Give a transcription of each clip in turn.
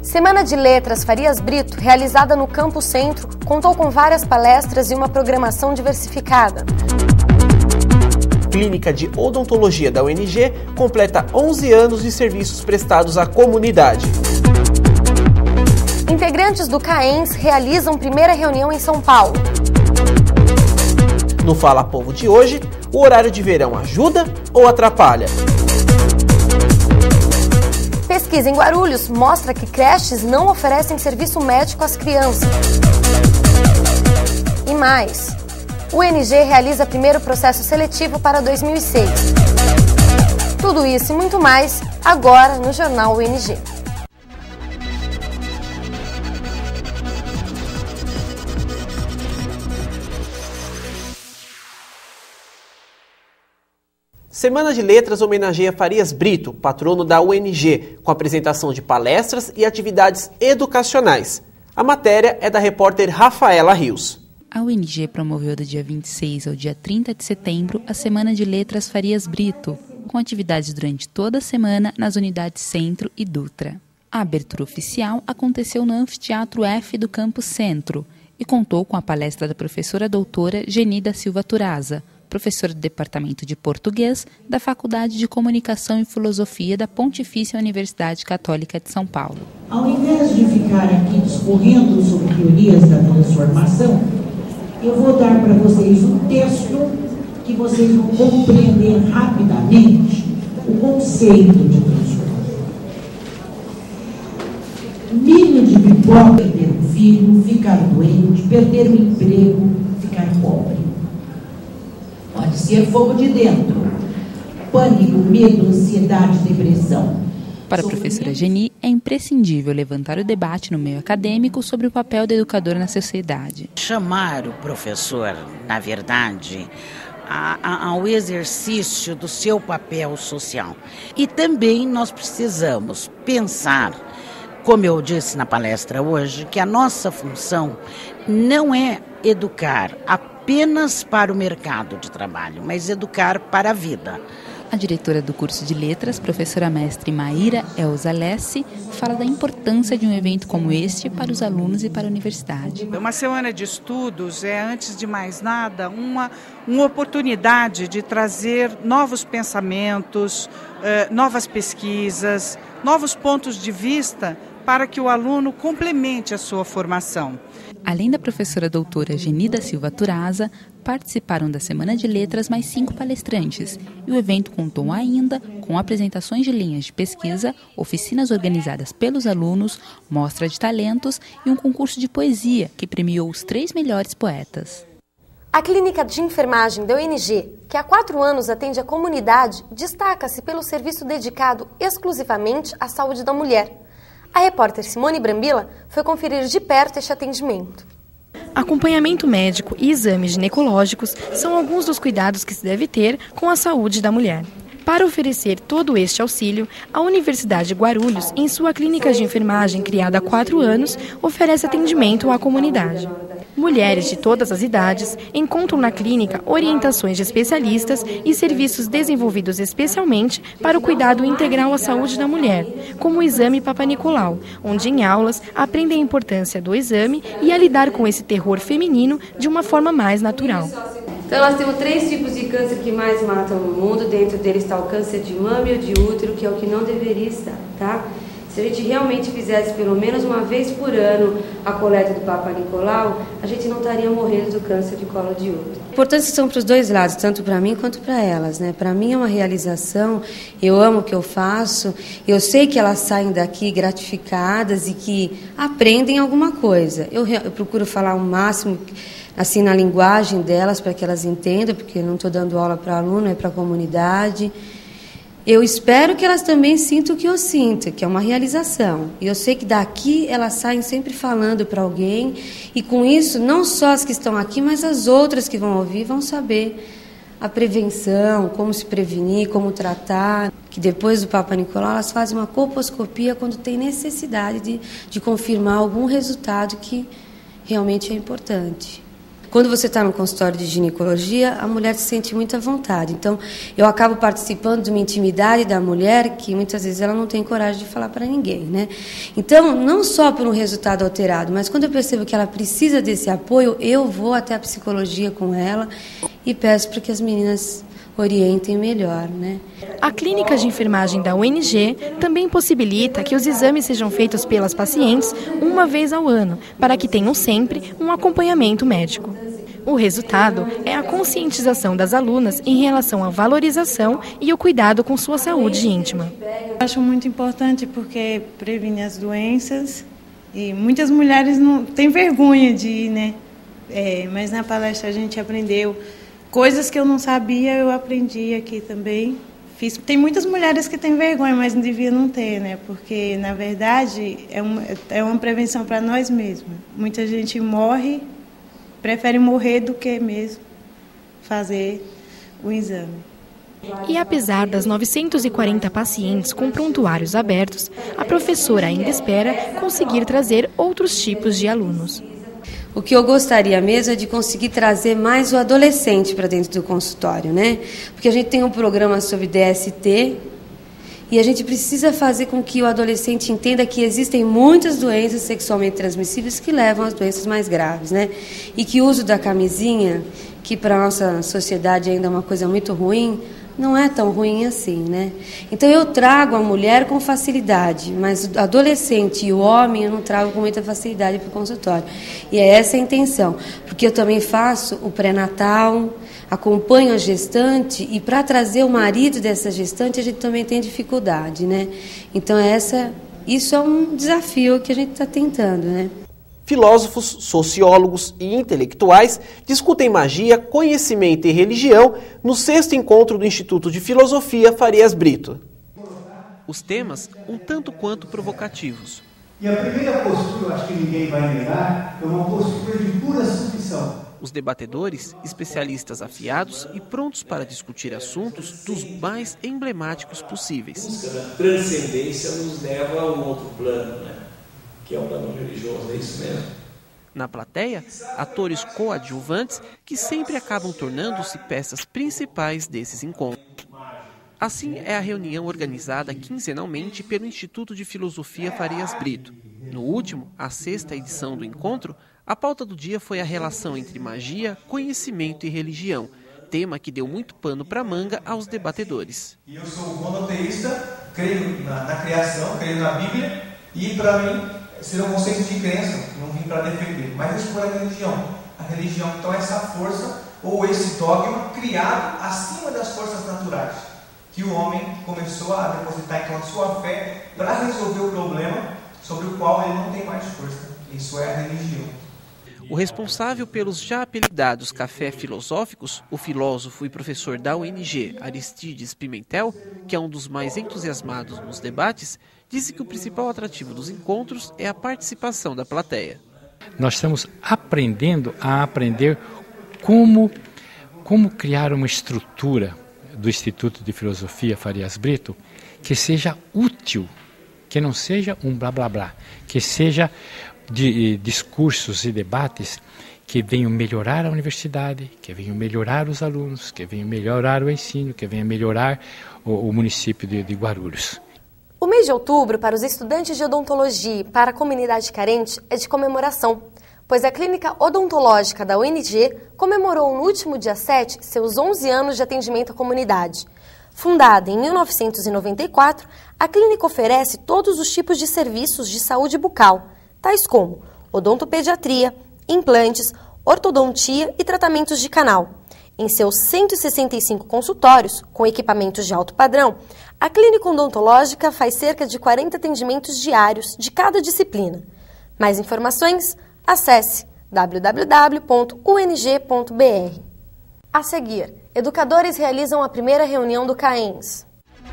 Semana de Letras Farias Brito, realizada no Campo Centro, contou com várias palestras e uma programação diversificada. Clínica de Odontologia da UNG completa 11 anos de serviços prestados à comunidade. Integrantes do CAENS realizam primeira reunião em São Paulo. No Fala Povo de hoje, o horário de verão ajuda ou atrapalha? Pesquisa em Guarulhos mostra que creches não oferecem serviço médico às crianças. E mais, o UNG realiza primeiro processo seletivo para 2006. Tudo isso e muito mais, agora no Jornal UNG. Semana de Letras homenageia Farias Brito, patrono da UNG, com apresentação de palestras e atividades educacionais. A matéria é da repórter Rafaela Rios. A UNG promoveu do dia 26 ao dia 30 de setembro a Semana de Letras Farias Brito, com atividades durante toda a semana nas unidades Centro e Dutra. A abertura oficial aconteceu no Anfiteatro F do Campo Centro e contou com a palestra da professora doutora Geni da Silva Turaza, professora do Departamento de Português da Faculdade de Comunicação e Filosofia da Pontifícia Universidade Católica de São Paulo. Ao invés de ficar aqui discorrendo sobre teorias da transformação, eu vou dar para vocês um texto que vocês vão compreender rapidamente o conceito de transformação. Milho de pipoca, perder um filho, ficar doente, perder o emprego, ficar pobre. Pode ser fogo de dentro, pânico, medo, ansiedade, depressão. Para a professora Geni, é imprescindível levantar o debate no meio acadêmico sobre o papel do educador na sociedade. Chamar o professor, na verdade, ao exercício do seu papel social. E também nós precisamos pensar, como eu disse na palestra hoje, que a nossa função não é educar apenas para o mercado de trabalho, mas educar para a vida. A diretora do curso de letras, professora mestre Maíra Elza Lessi, fala da importância de um evento como este para os alunos e para a universidade. Uma semana de estudos é, antes de mais nada, uma oportunidade de trazer novos pensamentos, novas pesquisas, novos pontos de vista para que o aluno complemente a sua formação. Além da professora doutora Geni da Silva Turaza, participaram da Semana de Letras mais 5 palestrantes e o evento contou ainda com apresentações de linhas de pesquisa, oficinas organizadas pelos alunos, mostra de talentos e um concurso de poesia que premiou os 3 melhores poetas. A Clínica de Enfermagem da UNG, que há 4 anos atende a comunidade, destaca-se pelo serviço dedicado exclusivamente à saúde da mulher. A repórter Simone Brambila foi conferir de perto este atendimento. Acompanhamento médico e exames ginecológicos são alguns dos cuidados que se deve ter com a saúde da mulher. Para oferecer todo este auxílio, a Universidade de Guarulhos, em sua clínica de enfermagem criada há 4 anos, oferece atendimento à comunidade. Mulheres de todas as idades encontram na clínica orientações de especialistas e serviços desenvolvidos especialmente para o cuidado integral à saúde da mulher, como o exame Papa Nicolau, onde em aulas aprendem a importância do exame e a lidar com esse terror feminino de uma forma mais natural. Então nós temos 3 tipos de câncer que mais matam no mundo, dentro deles está o câncer de mama e o de útero, que é o que não deveria estar, tá? Se a gente realmente fizesse pelo menos uma vez por ano a coleta do Papa Nicolau, a gente não estaria morrendo do câncer de colo de útero. A importância são para os dois lados, tanto para mim quanto para elas, né? Para mim é uma realização, eu amo o que eu faço, eu sei que elas saem daqui gratificadas e que aprendem alguma coisa. Eu procuro falar o máximo assim na linguagem delas para que elas entendam, porque eu não estou dando aula para aluno, é para a comunidade. Eu espero que elas também sintam o que eu sinto, que é uma realização. E eu sei que daqui elas saem sempre falando para alguém, e com isso, não só as que estão aqui, mas as outras que vão ouvir vão saber a prevenção, como se prevenir, como tratar. Que depois do Papa Nicolau, elas fazem uma colposcopia quando tem necessidade de confirmar algum resultado que realmente é importante. Quando você está no consultório de ginecologia, a mulher se sente muito à vontade. Então, eu acabo participando de uma intimidade da mulher que muitas vezes ela não tem coragem de falar para ninguém, né? Então, não só por um resultado alterado, mas quando eu percebo que ela precisa desse apoio, eu vou até a psicologia com ela e peço para que as meninas orientem melhor, né? A clínica de enfermagem da UNG também possibilita que os exames sejam feitos pelas pacientes uma vez ao ano, para que tenham sempre um acompanhamento médico. O resultado é a conscientização das alunas em relação à valorização e o cuidado com sua saúde íntima. Acho muito importante porque previne as doenças e muitas mulheres não têm vergonha de ir, né? Mas na palestra a gente aprendeu coisas que eu não sabia, eu aprendi aqui também. Tem muitas mulheres que têm vergonha, mas não devia não ter, né? Porque, na verdade, é uma prevenção para nós mesmos. Muita gente prefere morrer do que mesmo fazer o exame. E apesar das 940 pacientes com prontuários abertos, a professora ainda espera conseguir trazer outros tipos de alunos. O que eu gostaria mesmo é de conseguir trazer mais o adolescente para dentro do consultório, né? Porque a gente tem um programa sobre DST e a gente precisa fazer com que o adolescente entenda que existem muitas doenças sexualmente transmissíveis que levam às doenças mais graves, né? E que o uso da camisinha, que para a nossa sociedade ainda é uma coisa muito ruim, não é tão ruim assim, né? Então eu trago a mulher com facilidade, mas o adolescente e o homem eu não trago com muita facilidade para o consultório. E é essa a intenção, porque eu também faço o pré-natal, acompanho a gestante e para trazer o marido dessa gestante a gente também tem dificuldade, né? Então isso é um desafio que a gente está tentando, né? Filósofos, sociólogos e intelectuais discutem magia, conhecimento e religião no 6º encontro do Instituto de Filosofia Farias Brito. Os temas um tanto quanto provocativos. E a primeira postura, acho que ninguém vai negar, é uma postura de pura submissão. Os debatedores, especialistas afiados e prontos para discutir assuntos dos mais emblemáticos possíveis. A busca da transcendência nos leva a um outro plano, né? Que é o plano religioso, é isso mesmo? Na plateia, atores coadjuvantes que sempre acabam tornando-se peças principais desses encontros. Assim é a reunião organizada quinzenalmente pelo Instituto de Filosofia Farias Brito. No último, a 6ª edição do encontro, a pauta do dia foi a relação entre magia, conhecimento e religião, tema que deu muito pano para manga aos debatedores. E eu sou monoteísta, creio na criação, creio na Bíblia, e para mim seria um conceito de crença, não vim para defender, mas expor a religião. A religião, então, é essa força ou esse dogma criado acima das forças naturais, que o homem começou a depositar então a sua fé para resolver o problema sobre o qual ele não tem mais força. Isso é a religião. O responsável pelos já apelidados Café Filosóficos, o filósofo e professor da UNG, Aristides Pimentel, que é um dos mais entusiasmados nos debates, disse que o principal atrativo dos encontros é a participação da plateia. Nós estamos aprendendo a aprender como criar uma estrutura do Instituto de Filosofia Farias Brito que seja útil, que não seja um blá blá blá, que seja de discursos e debates que venham melhorar a universidade, que venham melhorar os alunos, que venham melhorar o ensino, que venham melhorar o município de Guarulhos. O mês de outubro, para os estudantes de odontologia e para a comunidade carente, é de comemoração, pois a Clínica Odontológica da UNG comemorou no último dia 7 seus 11 anos de atendimento à comunidade. Fundada em 1994, a clínica oferece todos os tipos de serviços de saúde bucal, tais como odontopediatria, implantes, ortodontia e tratamentos de canal. Em seus 165 consultórios, com equipamentos de alto padrão, a clínica odontológica faz cerca de 40 atendimentos diários de cada disciplina. Mais informações? Acesse www.ung.br. A seguir, educadores realizam a primeira reunião do CAENS.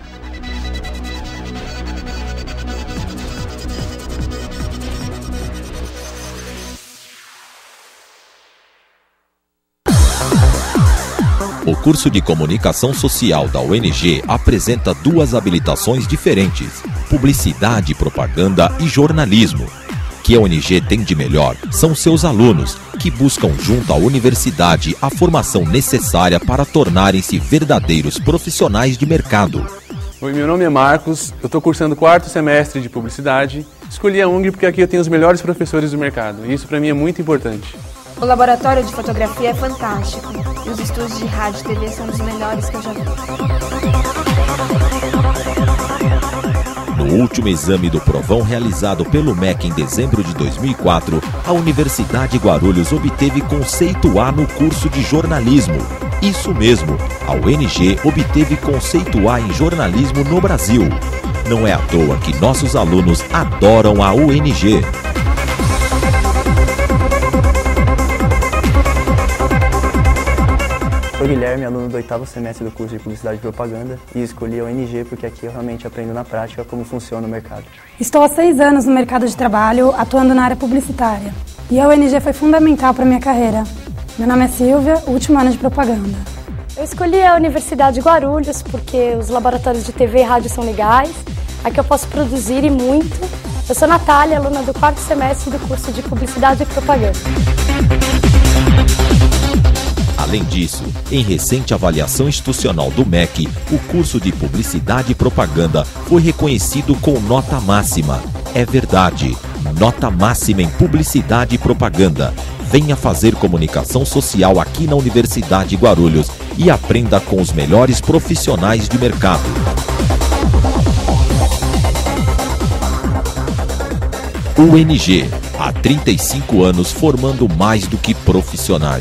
O curso de Comunicação Social da UNG apresenta 2 habilitações diferentes: Publicidade, Propaganda e Jornalismo. O que a UNG tem de melhor são seus alunos, que que buscam junto à universidade a formação necessária para tornarem-se verdadeiros profissionais de mercado. Oi, meu nome é Marcos, eu estou cursando o 4º semestre de Publicidade. Escolhi a UNG porque aqui eu tenho os melhores professores do mercado e isso para mim é muito importante. O laboratório de fotografia é fantástico e os estúdios de rádio e TV são os melhores que eu já vi. No último exame do provão realizado pelo MEC em dezembro de 2004, a Universidade Guarulhos obteve conceito A no curso de jornalismo. Isso mesmo, a UNG obteve conceito A em jornalismo no Brasil. Não é à toa que nossos alunos adoram a UNG. Sou Guilherme, aluno do 8º semestre do curso de Publicidade e Propaganda e escolhi a UNG porque aqui eu realmente aprendo na prática como funciona o mercado. Estou há 6 anos no mercado de trabalho, atuando na área publicitária. E a UNG foi fundamental para a minha carreira. Meu nome é Silvia, último ano de propaganda. Eu escolhi a Universidade de Guarulhos porque os laboratórios de TV e rádio são legais. Aqui eu posso produzir e muito. Eu sou Natália, aluna do 4º semestre do curso de Publicidade e Propaganda. Além disso, em recente avaliação institucional do MEC, o curso de Publicidade e Propaganda foi reconhecido com nota máxima. É verdade, nota máxima em Publicidade e Propaganda. Venha fazer comunicação social aqui na Universidade Guarulhos e aprenda com os melhores profissionais de mercado. UNG, há 35 anos formando mais do que profissionais.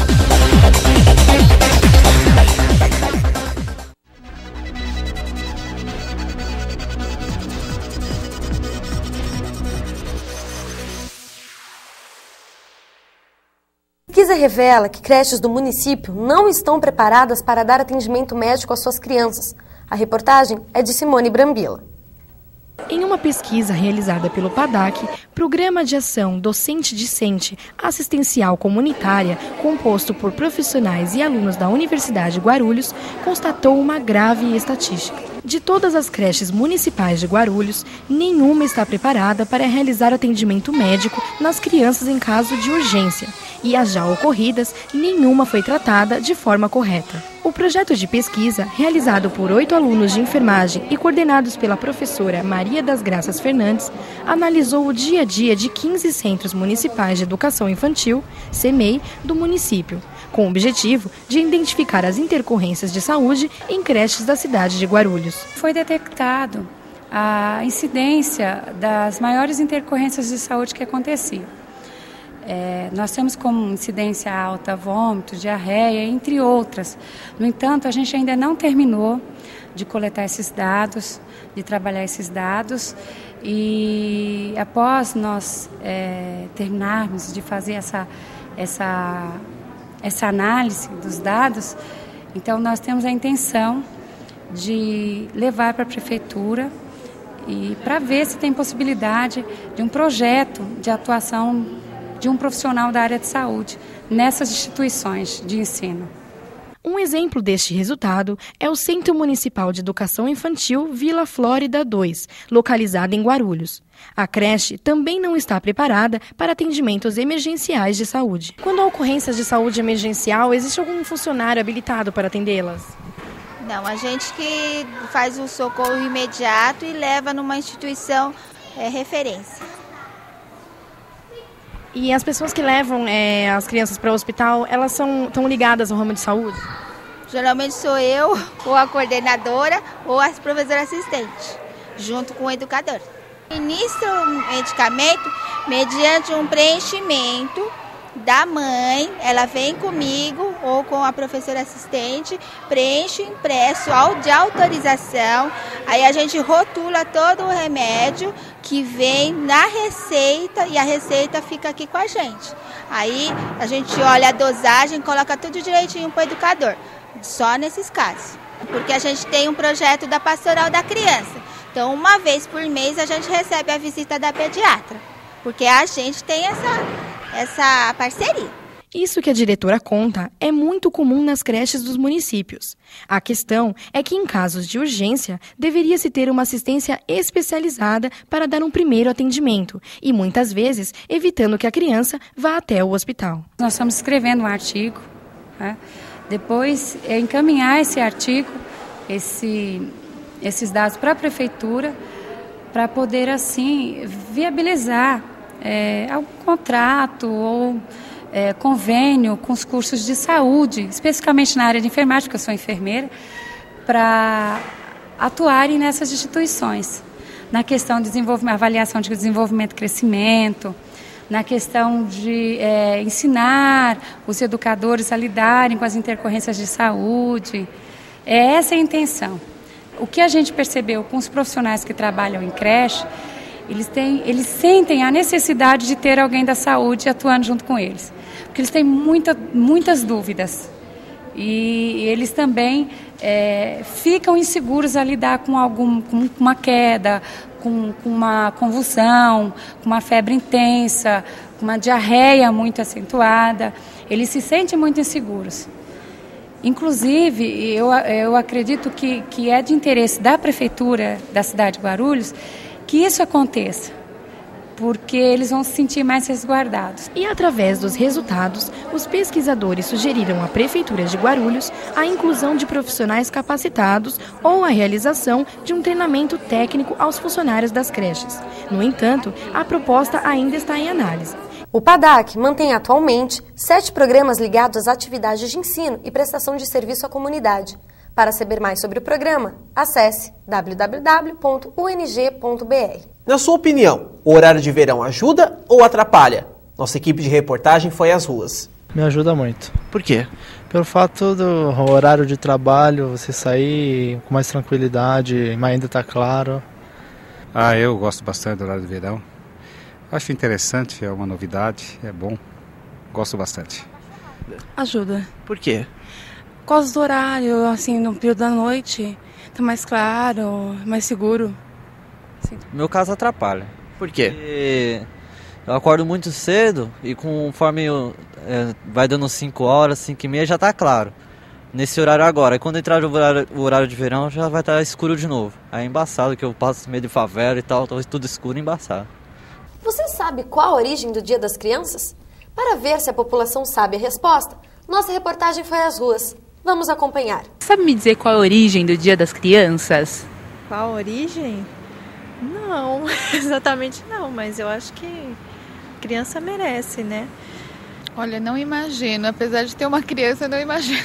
Pesquisa revela que creches do município não estão preparadas para dar atendimento médico às suas crianças. A reportagem é de Simone Brambila. Em uma pesquisa realizada pelo PADAC, Programa de Ação Docente-Discente Assistencial Comunitária, composto por profissionais e alunos da Universidade Guarulhos, constatou uma grave estatística. De todas as creches municipais de Guarulhos, nenhuma está preparada para realizar atendimento médico nas crianças em caso de urgência, e as já ocorridas, nenhuma foi tratada de forma correta. O projeto de pesquisa, realizado por 8 alunos de enfermagem e coordenados pela professora Maria das Graças Fernandes, analisou o dia a dia de 15 Centros Municipais de Educação Infantil, CEMEI, do município, com o objetivo de identificar as intercorrências de saúde em creches da cidade de Guarulhos. Foi detectado a incidência das maiores intercorrências de saúde que aconteciam. Nós temos como incidência alta vômito, diarreia, entre outras. No entanto, a gente ainda não terminou de coletar esses dados, de trabalhar esses dados, e após nós terminarmos de fazer essa análise dos dados, então nós temos a intenção de levar para a prefeitura e para ver se tem possibilidade de um projeto de atuação de um profissional da área de saúde nessas instituições de ensino. Um exemplo deste resultado é o Centro Municipal de Educação Infantil Vila Flórida 2, localizado em Guarulhos. A creche também não está preparada para atendimentos emergenciais de saúde. Quando há ocorrências de saúde emergencial, existe algum funcionário habilitado para atendê-las? Não, a gente que faz o socorro imediato e leva numa instituição referência. E as pessoas que levam as crianças para o hospital, elas estão ligadas ao ramo de saúde? Geralmente sou eu, ou a coordenadora, ou a professora assistente, junto com o educador. Ministro o medicamento mediante um preenchimento da mãe, ela vem comigo ou com a professora assistente, preenche o impresso de autorização, aí a gente rotula todo o remédio que vem na receita e a receita fica aqui com a gente. Aí a gente olha a dosagem, coloca tudo direitinho para o educador, só nesses casos. Porque a gente tem um projeto da Pastoral da Criança, então uma vez por mês a gente recebe a visita da pediatra, porque a gente tem essa parceria. Isso que a diretora conta é muito comum nas creches dos municípios. A questão é que, em casos de urgência, deveria-se ter uma assistência especializada para dar um primeiro atendimento e, muitas vezes, evitando que a criança vá até o hospital. Nós estamos escrevendo um artigo, né? Depois encaminhar esse artigo, esses dados para a prefeitura, para poder, assim, viabilizar algum contrato ou convênio com os cursos de saúde, especificamente na área de enfermagem, porque eu sou enfermeira, para atuarem nessas instituições, na questão de desenvolvimento, avaliação de desenvolvimento e crescimento, na questão de ensinar os educadores a lidarem com as intercorrências de saúde. Essa é a intenção. O que a gente percebeu com os profissionais que trabalham em creche, eles sentem a necessidade de ter alguém da saúde atuando junto com eles, porque eles têm muitas dúvidas e eles também ficam inseguros a lidar com uma queda, com uma convulsão, com uma febre intensa, com uma diarreia muito acentuada. Eles se sentem muito inseguros. Inclusive, eu acredito que é de interesse da Prefeitura da cidade de Guarulhos que isso aconteça, porque eles vão se sentir mais resguardados. E através dos resultados, os pesquisadores sugeriram à Prefeitura de Guarulhos a inclusão de profissionais capacitados ou a realização de um treinamento técnico aos funcionários das creches. No entanto, a proposta ainda está em análise. O PADAC mantém atualmente 7 programas ligados às atividades de ensino e prestação de serviço à comunidade. Para saber mais sobre o programa, acesse www.ung.br. Na sua opinião, o horário de verão ajuda ou atrapalha? Nossa equipe de reportagem foi às ruas. Me ajuda muito. Por quê? Pelo fato do horário de trabalho, você sair com mais tranquilidade, mas ainda está claro. Eu gosto bastante do horário de verão. Acho interessante, é uma novidade, é bom. Gosto bastante. Ajuda. Por quê? Por causa do horário, assim, no período da noite, tá mais claro, mais seguro. Sim. No meu caso, atrapalha. Por quê? Porque eu acordo muito cedo e conforme vai dando 5 horas, 5h30, já tá claro. Nesse horário agora. E quando entrar o horário de verão, já vai estar escuro de novo. Aí é embaçado, que eu passo meio de favela e tal, tudo escuro e embaçado. Você sabe qual a origem do Dia das Crianças? Para ver se a população sabe a resposta, nossa reportagem foi às ruas. Vamos acompanhar. Sabe me dizer qual a origem do Dia das Crianças? Qual a origem? Não, exatamente não, mas eu acho que criança merece, né? Olha, não imagino. Apesar de ter uma criança, eu não imagino.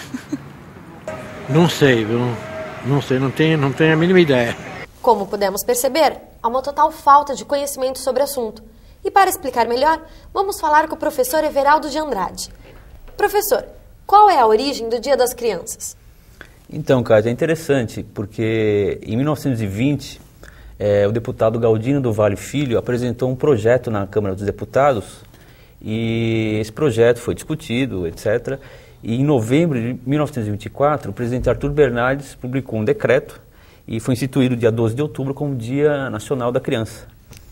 Não sei, viu? Não sei, não tenho a mínima ideia. Como pudemos perceber, há uma total falta de conhecimento sobre o assunto. E para explicar melhor, vamos falar com o professor Everaldo de Andrade. Professor, qual é a origem do Dia das Crianças? Então, Cátia, é interessante, porque em 1920, o deputado Galdino do Vale Filho apresentou um projeto na Câmara dos Deputados e esse projeto foi discutido, etc. E em novembro de 1924, o presidente Arthur Bernardes publicou um decreto e foi instituído o dia 12 de outubro como Dia Nacional da Criança.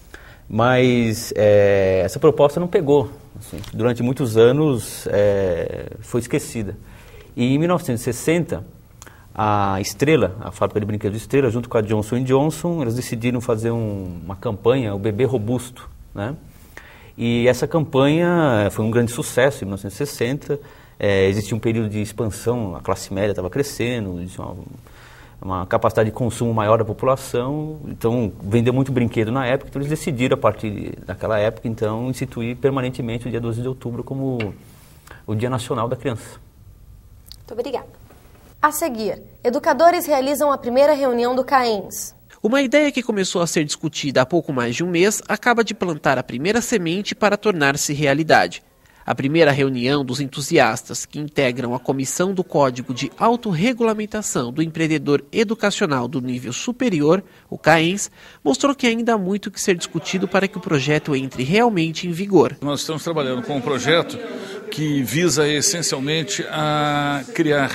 Mas essa proposta não pegou. Assim, durante muitos anos foi esquecida. E em 1960, a Estrela, a fábrica de brinquedos Estrela, junto com a Johnson & Johnson, eles decidiram fazer uma campanha, o Bebê Robusto, né? E essa campanha foi um grande sucesso em 1960. Existia um período de expansão, a classe média estava crescendo, existia uma capacidade de consumo maior da população, então vendeu muito brinquedo na época, então eles decidiram a partir daquela época, então, instituir permanentemente o dia 12 de outubro como o Dia Nacional da Criança. Muito obrigada. A seguir, educadores realizam a primeira reunião do CAENS. Uma ideia que começou a ser discutida há pouco mais de um mês acaba de plantar a primeira semente para tornar-se realidade. A primeira reunião dos entusiastas que integram a Comissão do Código de Autorregulamentação do Empreendedor Educacional do Nível Superior, o CAENS, mostrou que ainda há muito que ser discutido para que o projeto entre realmente em vigor. Nós estamos trabalhando com um projeto que visa essencialmente a criar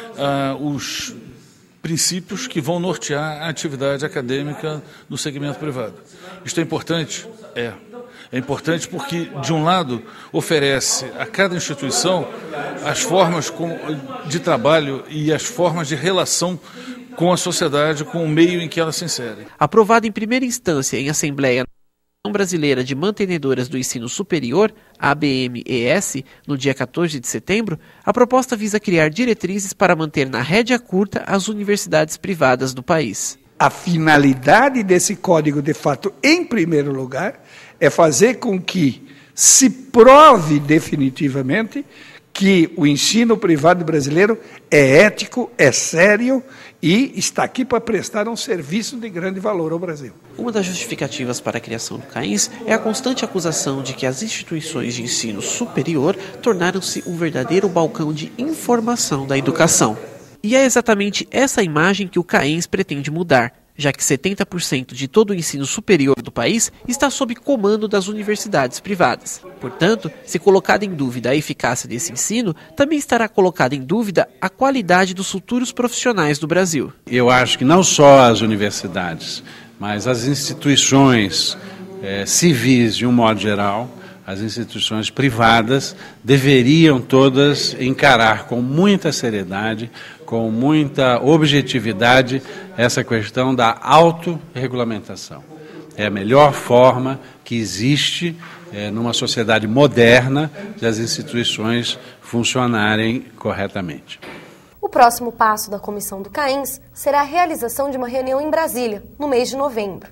os princípios que vão nortear a atividade acadêmica no segmento privado. Isto é importante? É importante porque, de um lado, oferece a cada instituição as formas de trabalho e as formas de relação com a sociedade, com o meio em que ela se insere. Aprovado em primeira instância em Assembleia Brasileira de Mantenedoras do Ensino Superior, ABMES, no dia 14 de setembro, a proposta visa criar diretrizes para manter na rédea curta as universidades privadas do país. A finalidade desse código, de fato, em primeiro lugar, é fazer com que se prove definitivamente que o ensino privado brasileiro é ético, é sério e está aqui para prestar um serviço de grande valor ao Brasil. Uma das justificativas para a criação do CAINS é a constante acusação de que as instituições de ensino superior tornaram-se um verdadeiro balcão de informação da educação. E é exatamente essa imagem que o CAINS pretende mudar, já que 70% de todo o ensino superior do país está sob comando das universidades privadas. Portanto, se colocada em dúvida a eficácia desse ensino, também estará colocada em dúvida a qualidade dos futuros profissionais do Brasil. Eu acho que não só as universidades, mas as instituições civis, de um modo geral, as instituições privadas deveriam todas encarar com muita seriedade, com muita objetividade, essa questão da autorregulamentação. É a melhor forma que existe numa sociedade moderna de as instituições funcionarem corretamente. O próximo passo da comissão do CAINS será a realização de uma reunião em Brasília, no mês de novembro.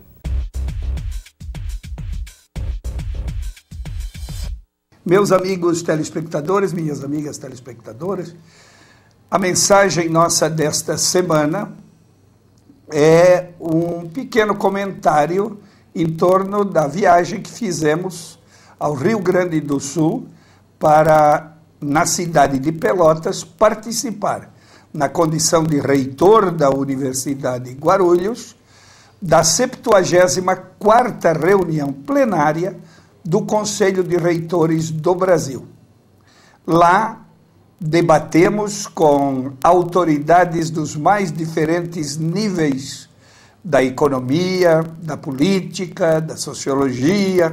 Meus amigos telespectadores, minhas amigas telespectadoras, a mensagem nossa desta semana é um pequeno comentário em torno da viagem que fizemos ao Rio Grande do Sul para, na cidade de Pelotas, participar, na condição de reitor da Universidade de Guarulhos, da 74ª reunião plenária do Conselho de Reitores do Brasil. Lá debatemos com autoridades dos mais diferentes níveis da economia, da política, da sociologia,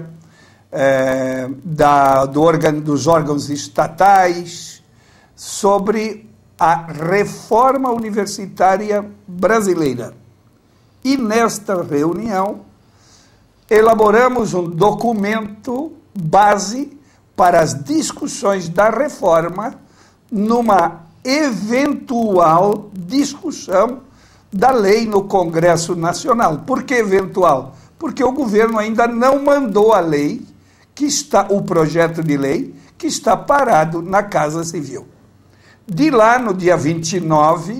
dos órgãos estatais, sobre a reforma universitária brasileira. E nesta reunião, elaboramos um documento base para as discussões da reforma numa eventual discussão da lei no Congresso Nacional. Por que eventual? Porque o governo ainda não mandou a lei, o projeto de lei, que está parado na Casa Civil. De lá, no dia 29,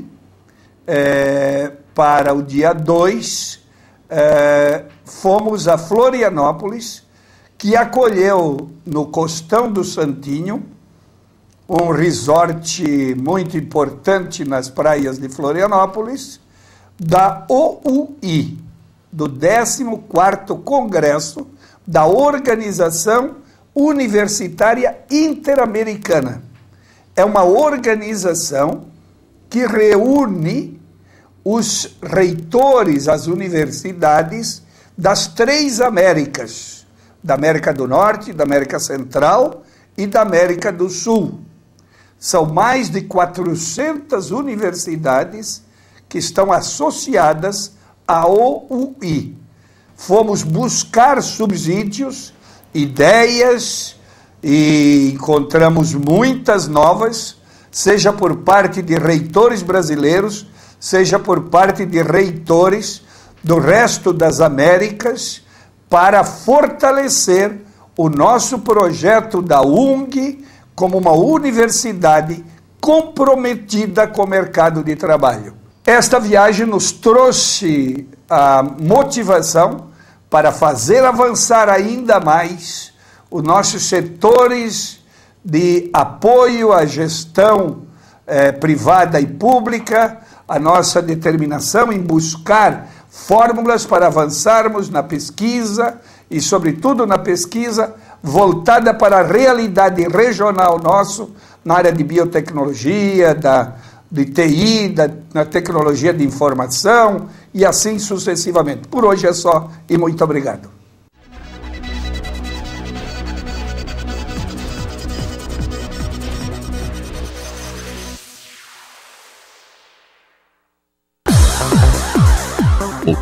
para o dia 2, fomos a Florianópolis, que acolheu no Costão do Santinho, um resort muito importante nas praias de Florianópolis, da OUI, do 14º Congresso da Organização Universitária Interamericana. É uma organização que reúne os reitores, as universidades das 3 Américas, da América do Norte, da América Central e da América do Sul. São mais de 400 universidades que estão associadas à OUI. Fomos buscar subsídios, ideias, e encontramos muitas novas, seja por parte de reitores brasileiros, seja por parte de reitores do resto das Américas, para fortalecer o nosso projeto da UNG como uma universidade comprometida com o mercado de trabalho. Esta viagem nos trouxe a motivação para fazer avançar ainda mais os nossos setores de apoio à gestão privada e pública, a nossa determinação em buscar fórmulas para avançarmos na pesquisa e, sobretudo, na pesquisa voltada para a realidade regional nosso, na área de biotecnologia, de TI, na tecnologia de informação e assim sucessivamente. Por hoje é só e muito obrigado.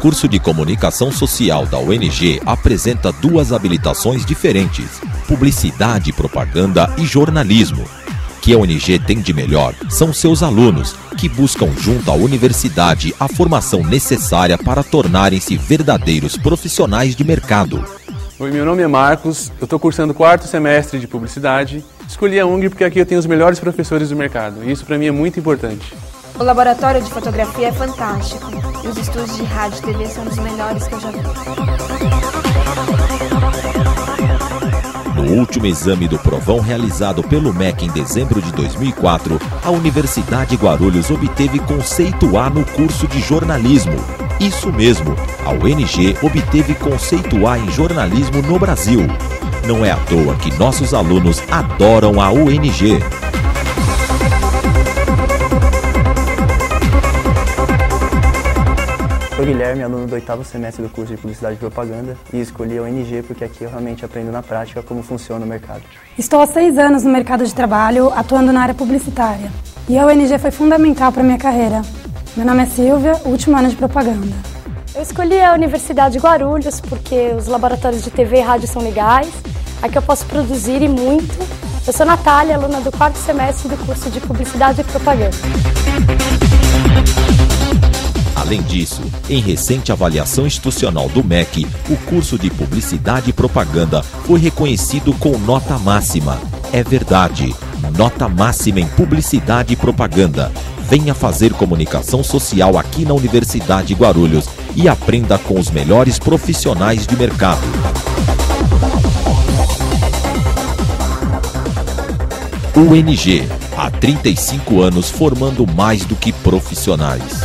curso de comunicação social da UNG apresenta duas habilitações diferentes: publicidade, propaganda e jornalismo. O que a UNG tem de melhor são seus alunos, que buscam junto à universidade a formação necessária para tornarem-se verdadeiros profissionais de mercado. Oi, meu nome é Marcos, eu estou cursando o 4º semestre de publicidade. Escolhi a UNG porque aqui eu tenho os melhores professores do mercado, e isso para mim é muito importante. O laboratório de fotografia é fantástico, e os estúdios de rádio e TV são os melhores que eu já vi. No último exame do provão realizado pelo MEC em dezembro de 2004, a Universidade Guarulhos obteve conceito A no curso de jornalismo. Isso mesmo, a UNG obteve conceito A em jornalismo no Brasil. Não é à toa que nossos alunos adoram a UNG. Sou Guilherme, aluno do 8º semestre do curso de Publicidade e Propaganda, e escolhi a UNG porque aqui eu realmente aprendo na prática como funciona o mercado. Estou há 6 anos no mercado de trabalho, atuando na área publicitária. E a UNG foi fundamental para a minha carreira. Meu nome é Silvia, último ano de propaganda. Eu escolhi a Universidade de Guarulhos porque os laboratórios de TV e rádio são legais, aqui eu posso produzir e muito. Eu sou Natália, aluna do 4º semestre do curso de Publicidade e Propaganda. Além disso, em recente avaliação institucional do MEC, o curso de Publicidade e Propaganda foi reconhecido com nota máxima. É verdade, nota máxima em Publicidade e Propaganda. Venha fazer comunicação social aqui na Universidade de Guarulhos e aprenda com os melhores profissionais de mercado. UNG, há 35 anos formando mais do que profissionais.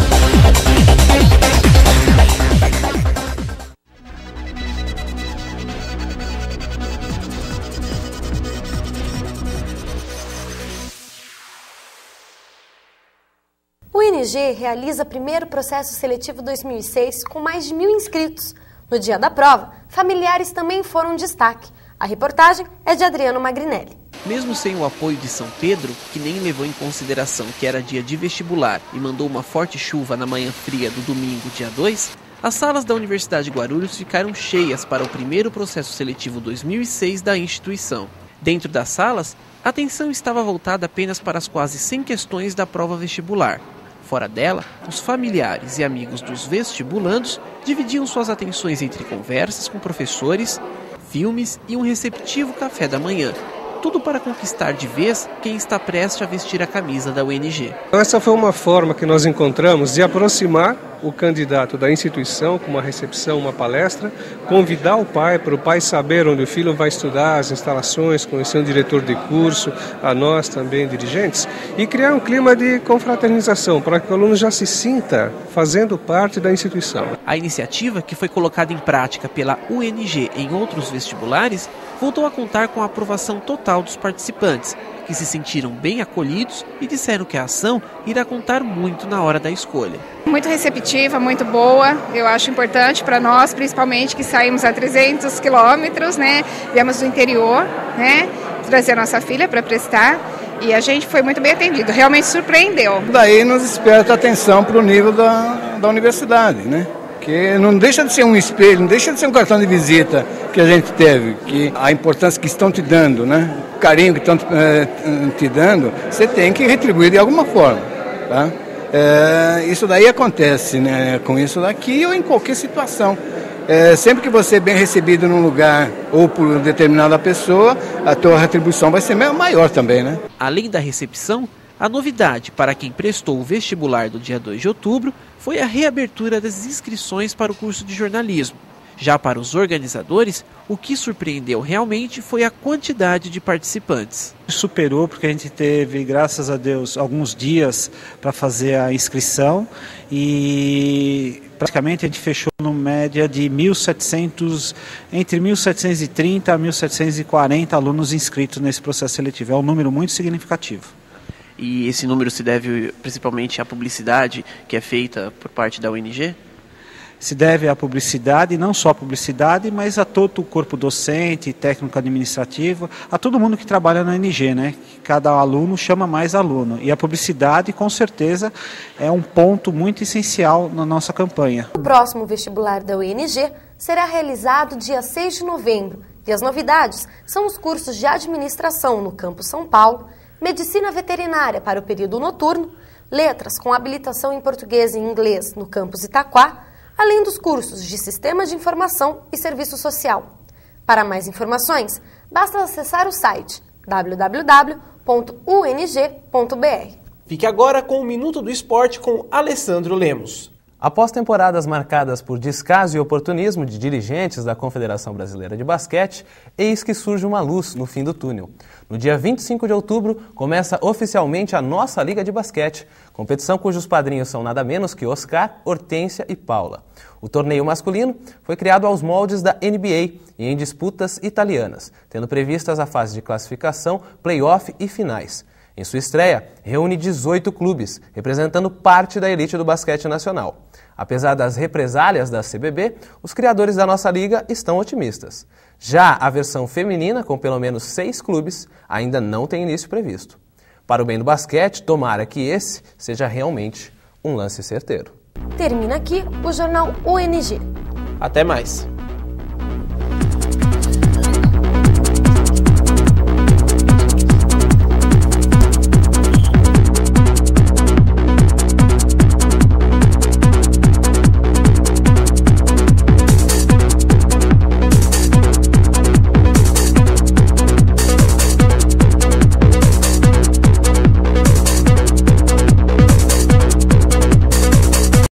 O UNG realiza primeiro processo seletivo 2006 com mais de 1.000 inscritos. No dia da prova, familiares também foram destaque. A reportagem é de Adriano Magrinelli. Mesmo sem o apoio de São Pedro, que nem levou em consideração que era dia de vestibular e mandou uma forte chuva na manhã fria do domingo, dia 2, as salas da Universidade de Guarulhos ficaram cheias para o primeiro processo seletivo 2006 da instituição. Dentro das salas, a atenção estava voltada apenas para as quase 100 questões da prova vestibular. Fora dela, os familiares e amigos dos vestibulandos dividiam suas atenções entre conversas com professores, filmes e um receptivo café da manhã. Tudo para conquistar de vez quem está prestes a vestir a camisa da UNG. Essa foi uma forma que nós encontramos de aproximar o candidato da instituição com uma recepção, uma palestra, convidar o pai para o pai saber onde o filho vai estudar, as instalações, conhecer um diretor de curso, a nós também dirigentes, e criar um clima de confraternização para que o aluno já se sinta fazendo parte da instituição. A iniciativa, que foi colocada em prática pela UNG em outros vestibulares, voltou a contar com a aprovação total dos participantes, que se sentiram bem acolhidos e disseram que a ação irá contar muito na hora da escolha. Muito receptiva, muito boa, eu acho importante para nós, principalmente que saímos a 300 quilômetros, né? Viemos do interior, né? Trazer a nossa filha para prestar e a gente foi muito bem atendido, realmente surpreendeu. Daí nos desperta a atenção para o nível da universidade, né? Que não deixa de ser um espelho, não deixa de ser um cartão de visita que a gente teve, que a importância que estão te dando, né? O carinho que estão te dando, você tem que retribuir de alguma forma, tá? Isso daí acontece, né? Com isso daqui ou em qualquer situação. Sempre que você é bem recebido num lugar ou por determinada pessoa, a tua retribuição vai ser maior também, né? Além da recepção, a novidade para quem prestou o vestibular do dia 2 de outubro foi a reabertura das inscrições para o curso de jornalismo. Já para os organizadores, o que surpreendeu realmente foi a quantidade de participantes. Superou porque a gente teve, graças a Deus, alguns dias para fazer a inscrição e praticamente a gente fechou no média de 1.700, entre 1.730 a 1.740 alunos inscritos nesse processo seletivo. É um número muito significativo. E esse número se deve principalmente à publicidade que é feita por parte da UNG? se deve à publicidade, não só à publicidade, mas a todo o corpo docente, técnico administrativo, a todo mundo que trabalha na UNG, né? Cada aluno chama mais aluno. E a publicidade, com certeza, é um ponto muito essencial na nossa campanha. O próximo vestibular da UNG será realizado dia 6 de novembro. E as novidades são os cursos de administração no Campus São Paulo, medicina veterinária para o período noturno, letras com habilitação em português e inglês no Campus Itaquá, além dos cursos de Sistema de Informação e Serviço Social. Para mais informações, basta acessar o site www.ung.br. Fique agora com o Minuto do Esporte com Alessandro Lemos. Após temporadas marcadas por descaso e oportunismo de dirigentes da Confederação Brasileira de Basquete, eis que surge uma luz no fim do túnel. No dia 25 de outubro, começa oficialmente a nossa Liga de Basquete, competição cujos padrinhos são nada menos que Oscar, Hortência e Paula. O torneio masculino foi criado aos moldes da NBA e em disputas italianas, tendo previstas a fase de classificação, play-off e finais. Em sua estreia, reúne 18 clubes, representando parte da elite do basquete nacional. Apesar das represálias da CBB, os criadores da nossa liga estão otimistas. Já a versão feminina, com pelo menos 6 clubes, ainda não tem início previsto. Para o bem do basquete, tomara que esse seja realmente um lance certeiro. Termina aqui o Jornal UNG. Até mais!